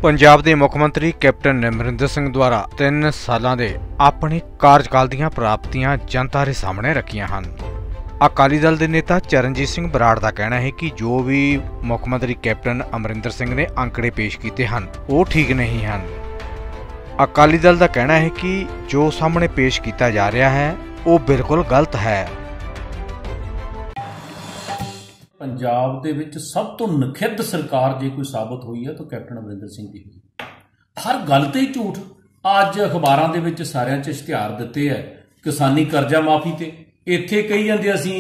पंजाब के मुख मंत्री कैप्टन अमरिंदर सिंह द्वारा 3 सालों के अपने कार्यकाल दीयां प्राप्तियां जनता के सामने रखियां हैं। अकाली दल के नेता चरणजीत सिंह बराड़ का कहना है कि जो भी मुख मंत्री कैप्टन अमरिंदर सिंह ने आंकड़े पेश किए हैं वो ठीक नहीं हैं। अकाली दल का कहना है कि जो सामने पेश किया जा रहा है वो बिल्कुल गलत है। पंजाब दे विच सब तो नखिद्ध सरकार जे कोई साबित हुई है तो कैप्टन अमरिंदर सिंह की हुई। हर गल ते झूठ। अज अखबारां दे विच सारियां च इश्तिहार दिते है किसानी करजा माफी ते, इत्थे कही जांदे असीं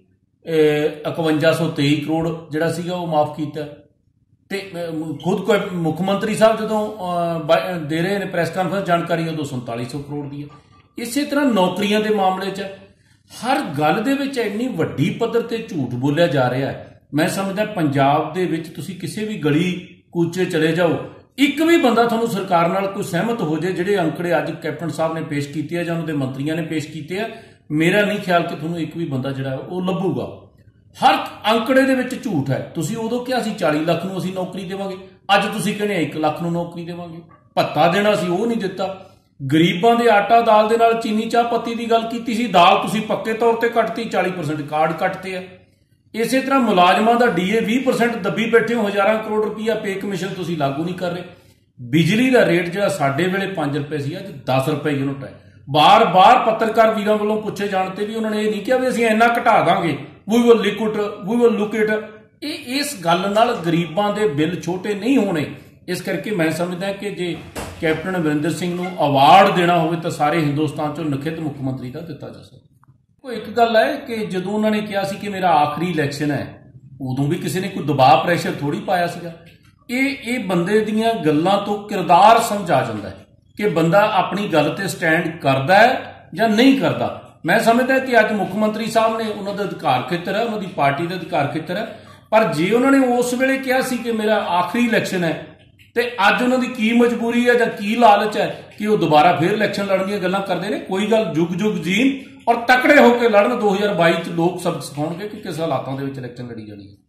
5123 करोड़ जिहड़ा सीगा वो माफ कीता ते खुद कोई मुख मंत्री साहब जदों दे रहे ने प्रैस कानफ्रेंस जानकारी उदों 4700 करोड़ दी है। इसे तरह नौकरियां दे मामले च हर गल दे विच इन्नी वड्डी पद्धर ते झूठ बोलिया जा रहा है। मैं समझदा पंजाब दे विच तुसीं किसी भी गली कूचे चले जाओ, एक भी बंदा तुहानूं सरकार नाल कोई सहमत हो जाए जिहड़े अंकड़े अज कैप्टन साहब ने पेश कीते जां उन्हां दे मंत्रियों ने पेश कीते हैं, मेरा नहीं ख्याल कि तुहानूं एक भी बंदा जिहड़ा वो लभूगा। हर अंकड़े दे विच झूठ है। तुसीं उदों किहा सी 40 लाख नूं असीं नौकरी देवांगे, अज तुसीं कहने 1 लाख नूं नौकरी देवांगे। भत्ता देना सी वो नहीं दिता। गरीबां दे आटा दाल दे नाल चीनी चाह पत्ती की गल कीती सी, दाल तुसीं पक्के तौर ते कटती, 40% कार्ड कटते हैं। इसे तरह मुलाजमां दा DA 20% दबी बैठे हो, 1000 करोड़ रुपया पे कमीशन तुसीं लागू नहीं कर रहे। बिजली का रेट जिहड़ा साडे वेले 5 रुपए सी अज 10 रुपए यूनिट है। बार बार पत्रकार वीरां वालों पूछे जाने भी उन्होंने ये नहीं किया भी असीं इन्ना घटा दांगे, वी विल लुक इट। इस गल नाल गरीबां दे बिल छोटे नहीं होने। इस करके मैं समझदा कि जे कैप्टन अमरिंदर सिंह नूं अवार्ड देना होवे तो सारे हिंदुस्तान चों नखिद्ध मुख मंत्री का दिता जा सकदा। एक गल है कि जदों उन्होंने कहा सी कि मेरा आखिरी इलैक्शन है, उदों भी किसी ने कोई दबाव प्रैशर थोड़ी पाया सीगा। ये बंदे दीयां गल्लां तो किरदार समझ आ जाता है कि बंदा अपनी गल ते स्टैंड करदा है या नहीं करदा। मैं समझदा कि अज मुख मंत्री साहब ने उन्होंने अधिकार खेतर है, उन्होंने पार्टी का अधिकार खेतर है, पर जे उन्होंने उस वेले कहा सी कि मेरा आखिरी इलैक्शन है तो अज उन्होंने की मजबूरी है या की लालच है कि वह दोबारा फिर इलैक्शन लड़न दी गल्लां करते हैं। कोई गल जुग जुग जीन और तकड़े होकर लड़न। 2022 लोग सबक सिखाउणगे कि किस हालातों के इलैक्शन लड़ी जानी है।